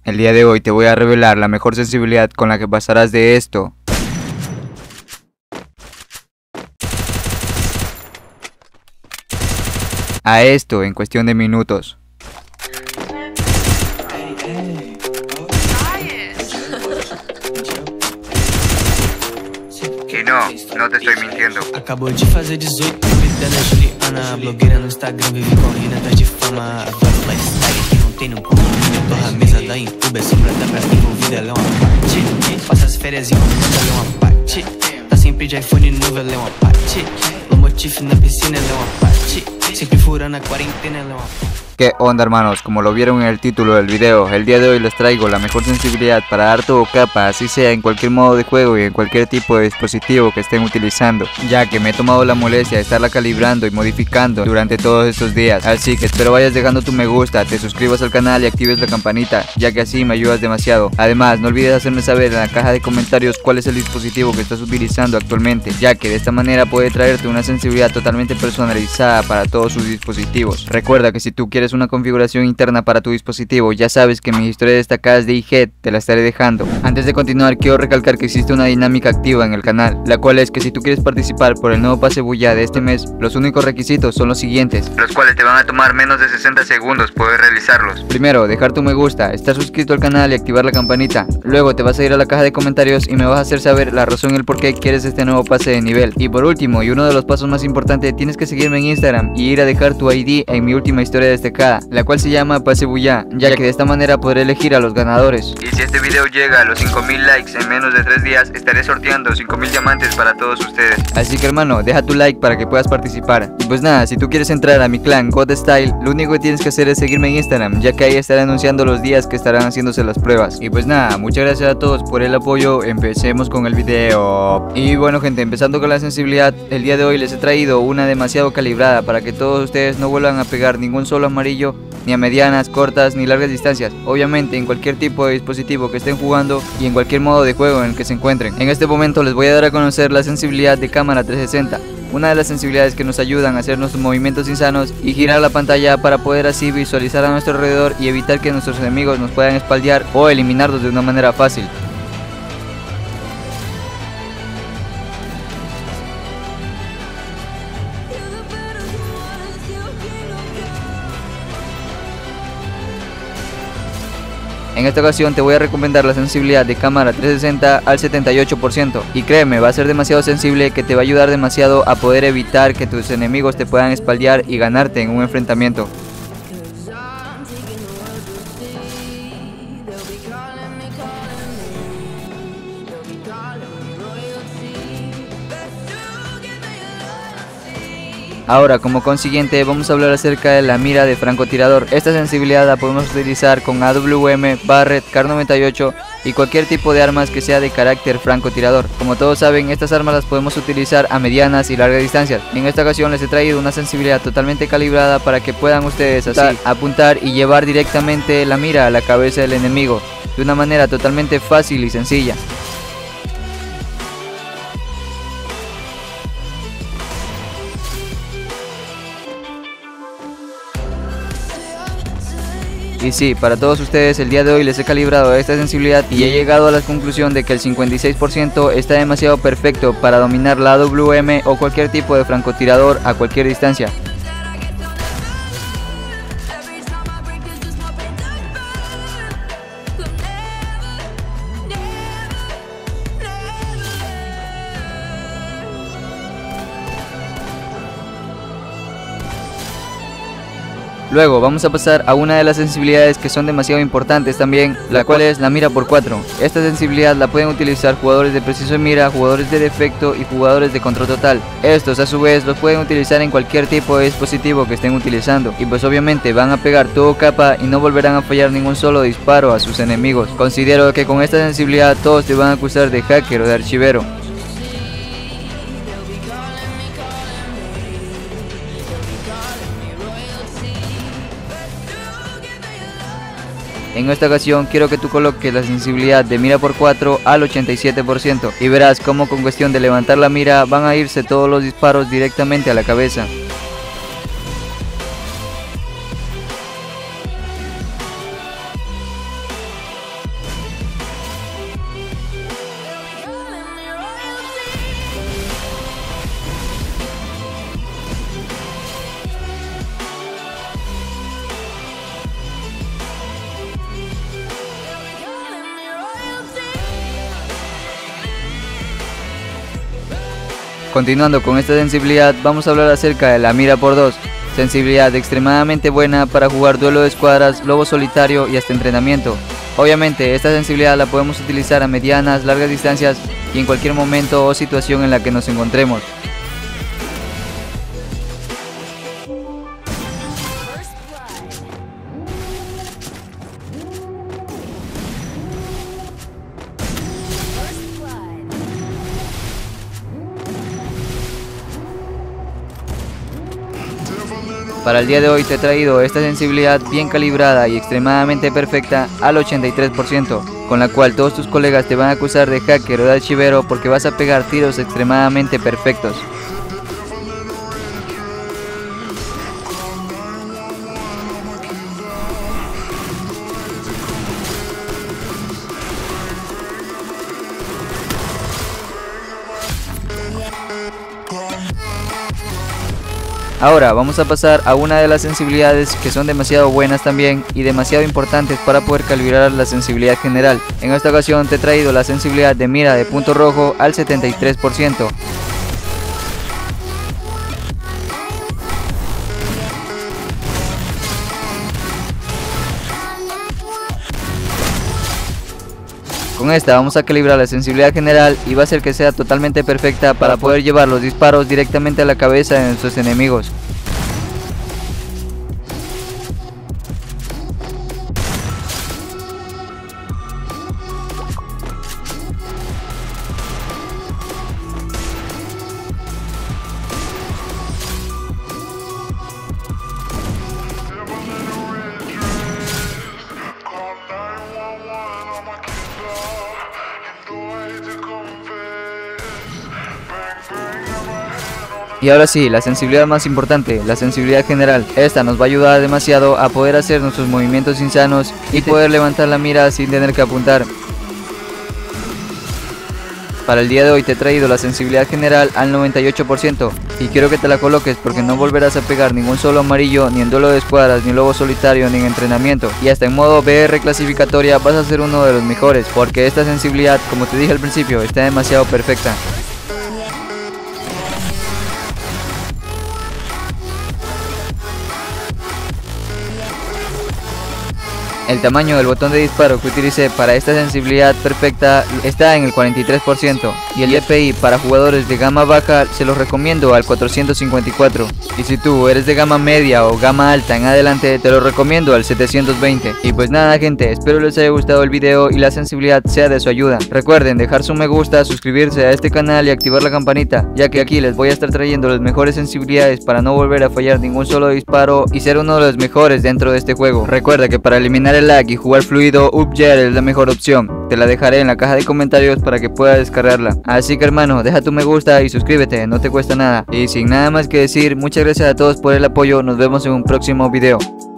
El día de hoy te voy a revelar la mejor sensibilidad con la que pasarás de esto a esto en cuestión de minutos. Y no te estoy mintiendo. Acabou de fazer 18, vida na Juliana, blogueira no Instagram, vive correndo atrás de fama. Adoro lifestyle que não tem no condomínio, torra a mesa da Incuba, é sempre até pra envolvida, ela é uma parte. Passa as férias em Orlando, ela é uma parte. Tá sempre de iPhone novo, ela é uma parte. Lomotif na piscina, ela é uma parte. Sempre furando a quarentena, ela é uma parte. ¿Qué onda, hermanos? Como lo vieron en el título del video, el día de hoy les traigo la mejor sensibilidad para dar todo capa, así sea en cualquier modo de juego y en cualquier tipo de dispositivo que estén utilizando, ya que me he tomado la molestia de estarla calibrando y modificando durante todos estos días. Así que espero vayas dejando tu me gusta, te suscribas al canal y actives la campanita, ya que así me ayudas demasiado. Además, no olvides hacerme saber en la caja de comentarios cuál es el dispositivo que estás utilizando actualmente, ya que de esta manera puede traerte una sensibilidad totalmente personalizada para todos sus dispositivos. Recuerda que si tú quieres una configuración interna para tu dispositivo, ya sabes que mis historias destacadas de IG te la estaré dejando. Antes de continuar, quiero recalcar que existe una dinámica activa en el canal, la cual es que si tú quieres participar por el nuevo pase bulla de este mes, los únicos requisitos son los siguientes, los cuales te van a tomar menos de 60 segundos poder realizarlos. Primero, dejar tu me gusta, estar suscrito al canal y activar la campanita. Luego te vas a ir a la caja de comentarios y me vas a hacer saber la razón y el por qué quieres este nuevo pase de nivel. Y por último, y uno de los pasos más importantes, tienes que seguirme en Instagram y ir a dejar tu ID en mi última historia destacada, la cual se llama Pase Bulla, ya que de esta manera podré elegir a los ganadores. Y si este video llega a los 5000 likes en menos de 3 días, estaré sorteando 5000 diamantes para todos ustedes. Así que hermano, deja tu like para que puedas participar. Y pues nada, si tú quieres entrar a mi clan God Style, lo único que tienes que hacer es seguirme en Instagram, ya que ahí estaré anunciando los días que estarán haciéndose las pruebas. Y pues nada, muchas gracias a todos por el apoyo, empecemos con el video. Y bueno gente, empezando con la sensibilidad, el día de hoy les he traído una demasiado calibrada para que todos ustedes no vuelvan a pegar ningún solo amarillo, ni a medianas, cortas, ni largas distancias. Obviamente en cualquier tipo de dispositivo que estén jugando y en cualquier modo de juego en el que se encuentren. En este momento les voy a dar a conocer la sensibilidad de cámara 360, una de las sensibilidades que nos ayudan a hacer nuestros movimientos insanos y girar la pantalla para poder así visualizar a nuestro alrededor y evitar que nuestros enemigos nos puedan espaldear o eliminarlos de una manera fácil. En esta ocasión te voy a recomendar la sensibilidad de cámara 360 al 78% y créeme, va a ser demasiado sensible que te va a ayudar demasiado a poder evitar que tus enemigos te puedan espaldear y ganarte en un enfrentamiento. Ahora, como consiguiente, vamos a hablar acerca de la mira de francotirador. Esta sensibilidad la podemos utilizar con AWM, Barrett, Kar 98 y cualquier tipo de armas que sea de carácter francotirador. Como todos saben, estas armas las podemos utilizar a medianas y largas distancias. En esta ocasión les he traído una sensibilidad totalmente calibrada para que puedan ustedes así apuntar y llevar directamente la mira a la cabeza del enemigo de una manera totalmente fácil y sencilla. Y sí, para todos ustedes el día de hoy les he calibrado esta sensibilidad y he llegado a la conclusión de que el 56% está demasiado perfecto para dominar la AWM o cualquier tipo de francotirador a cualquier distancia. Luego vamos a pasar a una de las sensibilidades que son demasiado importantes también, la cual es la mira por 4. Esta sensibilidad la pueden utilizar jugadores de precisión mira, jugadores de defecto y jugadores de control total. Estos a su vez los pueden utilizar en cualquier tipo de dispositivo que estén utilizando y pues obviamente van a pegar todo capa y no volverán a fallar ningún solo disparo a sus enemigos. Considero que con esta sensibilidad todos te van a acusar de hacker o de archivero. En esta ocasión quiero que tú coloques la sensibilidad de mira por 4 al 87% y verás cómo con cuestión de levantar la mira van a irse todos los disparos directamente a la cabeza. Continuando con esta sensibilidad, vamos a hablar acerca de la mira por 2. Sensibilidad extremadamente buena para jugar duelo de escuadras, lobo solitario y hasta entrenamiento. Obviamente esta sensibilidad la podemos utilizar a medianas, largas distancias y en cualquier momento o situación en la que nos encontremos. Para el día de hoy te he traído esta sensibilidad bien calibrada y extremadamente perfecta al 83%, con la cual todos tus colegas te van a acusar de hacker o de archivero porque vas a pegar tiros extremadamente perfectos. Ahora vamos a pasar a una de las sensibilidades que son demasiado buenas también y demasiado importantes para poder calibrar la sensibilidad general. En esta ocasión te he traído la sensibilidad de mira de punto rojo al 73%. Con esta vamos a calibrar la sensibilidad general y va a hacer que sea totalmente perfecta para poder llevar los disparos directamente a la cabeza de nuestros enemigos. Y ahora sí, la sensibilidad más importante, la sensibilidad general. Esta nos va a ayudar demasiado a poder hacer nuestros movimientos insanos y poder levantar la mira sin tener que apuntar. Para el día de hoy te he traído la sensibilidad general al 98% y quiero que te la coloques porque no volverás a pegar ningún solo amarillo ni en duelo de escuadras, ni lobo solitario, ni en entrenamiento. Y hasta en modo BR clasificatoria vas a ser uno de los mejores porque esta sensibilidad, como te dije al principio, está demasiado perfecta. El tamaño del botón de disparo que utilicé para esta sensibilidad perfecta está en el 43% y el DPI para jugadores de gama baja se los recomiendo al 454 y si tú eres de gama media o gama alta en adelante te lo recomiendo al 720. Y pues nada gente, espero les haya gustado el video y la sensibilidad sea de su ayuda. Recuerden dejar su me gusta, suscribirse a este canal y activar la campanita, ya que aquí les voy a estar trayendo las mejores sensibilidades para no volver a fallar ningún solo disparo y ser uno de los mejores dentro de este juego. Recuerda que para eliminar el lag y jugar fluido, UpJet es la mejor opción. Te la dejaré en la caja de comentarios para que puedas descargarla. Así que hermano, deja tu me gusta y suscríbete, no te cuesta nada. Y sin nada más que decir, muchas gracias a todos por el apoyo, nos vemos en un próximo video.